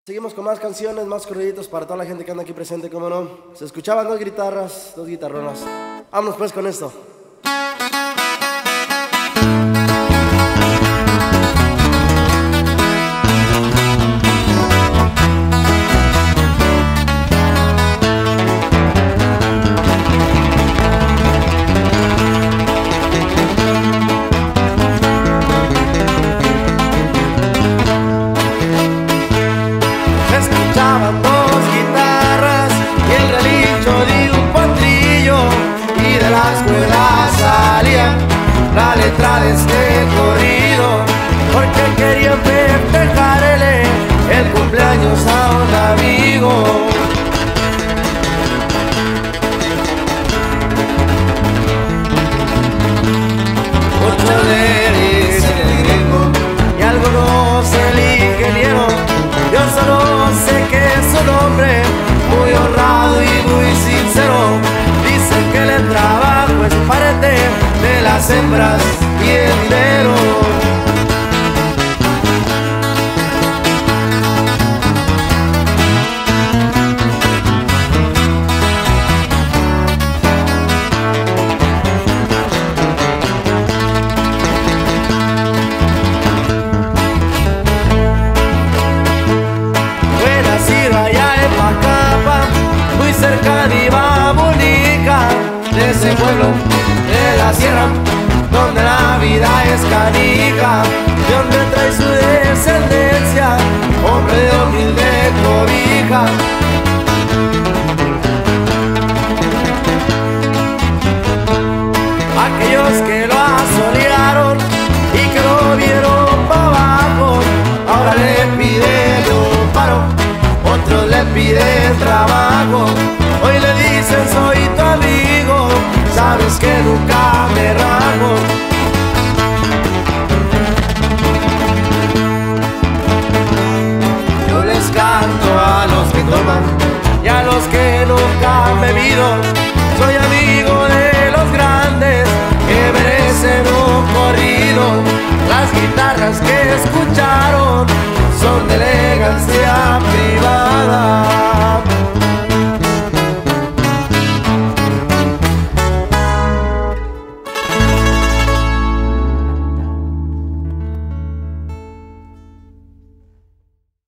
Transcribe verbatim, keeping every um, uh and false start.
Seguimos con más canciones, más corriditos para toda la gente que anda aquí presente, como no. Se escuchaban dos guitarras, dos guitarronas. Vámonos pues con esto. Escuchaban dos guitarras y el relincho de un potrillo, y de la escuela salía la letra de este corrido, porque querían festejarle el cumpleaños a un amigo. Muchos le dicen el gringo y algunos el ingeniero. Yo solo sé que es un hombre muy honrado y muy sincero. Dicen que el trabajo es parte de las hembras y el dinero. Cerca de Babunica, de ese pueblo de la sierra, donde la vida es canija, de donde trae su descendencia, hombre de humilde cobija. Aquellos que lo asolearon y que lo vieron para abajo, ahora le piden un paro, otros le piden trabajo. Hoy le dicen soy tu amigo, sabes que nunca me rajo. Yo les canto a los que toman y a los que nunca han bebido. Soy amigo de los grandes que merecen un corrido. Las guitarras que escucharon son de elegancia